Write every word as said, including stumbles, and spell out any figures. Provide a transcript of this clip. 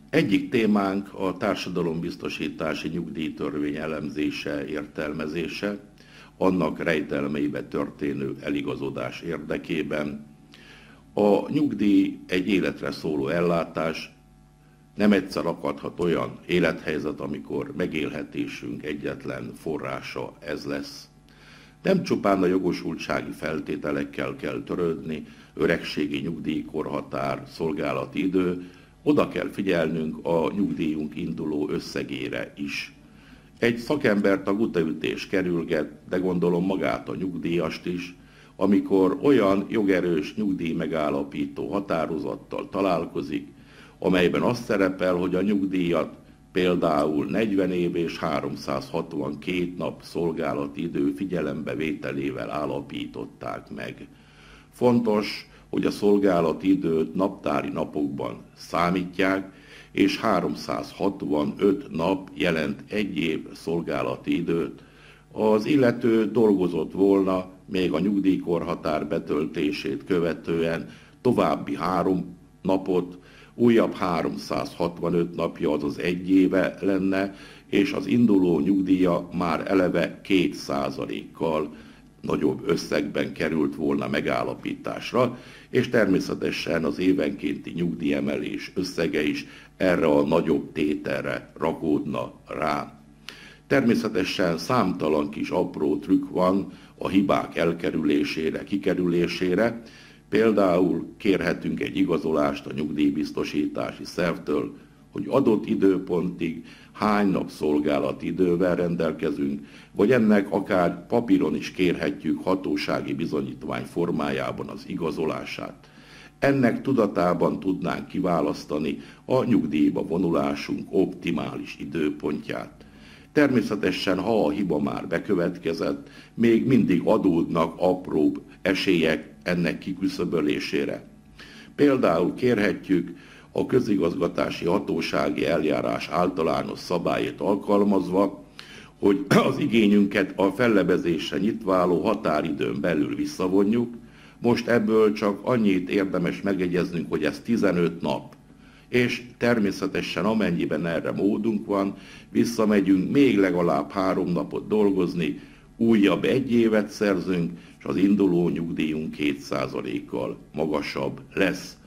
Egyik témánk a társadalombiztosítási nyugdíjtörvény elemzése, értelmezése, annak rejtelmeibe történő eligazodás érdekében. A nyugdíj egy életre szóló ellátás, nem egyszer akadhat olyan élethelyzet, amikor megélhetésünk egyetlen forrása ez lesz. Nem csupán a jogosultsági feltételekkel kell törődni, öregségi nyugdíjkorhatár, szolgálati idő, oda kell figyelnünk a nyugdíjunk induló összegére is. Egy szakembert a gutaütés kerülget, de gondolom magát a nyugdíjast is, amikor olyan jogerős nyugdíj megállapító határozattal találkozik, amelyben azt szerepel, hogy a nyugdíjat például negyven év és háromszázhatvankét nap szolgálati idő figyelembevételével állapították meg. Fontos, hogy a szolgálati időt naptári napokban számítják, és háromszázhatvanöt nap jelent egy év szolgálati időt. Az illető dolgozott volna még a nyugdíjkorhatár betöltését követően további három napot, újabb háromszázhatvanöt napja, azaz egy éve lenne, és az induló nyugdíja már eleve két százalékkal nagyobb összegben került volna megállapításra, és természetesen az évenkénti nyugdíjemelés összege is erre a nagyobb tételre rakódna rá. Természetesen számtalan kis apró trükk van a hibák elkerülésére, kikerülésére. Például kérhetünk egy igazolást a nyugdíjbiztosítási szervtől, hogy adott időpontig hány nap szolgálati idővel rendelkezünk, vagy ennek akár papíron is kérhetjük hatósági bizonyítvány formájában az igazolását. Ennek tudatában tudnánk kiválasztani a nyugdíjba vonulásunk optimális időpontját. Természetesen, ha a hiba már bekövetkezett, még mindig adódnak apróbb esélyek ennek kiküszöbölésére. Például kérhetjük a közigazgatási hatósági eljárás általános szabályait alkalmazva, hogy az igényünket a fellebezésre nyitváló határidőn belül visszavonjuk. Most ebből csak annyit érdemes megegyeznünk, hogy ez tizenöt nap. És természetesen amennyiben erre módunk van, visszamegyünk még legalább három napot dolgozni, újabb egy évet szerzünk, és az induló nyugdíjunk két százalékkal magasabb lesz.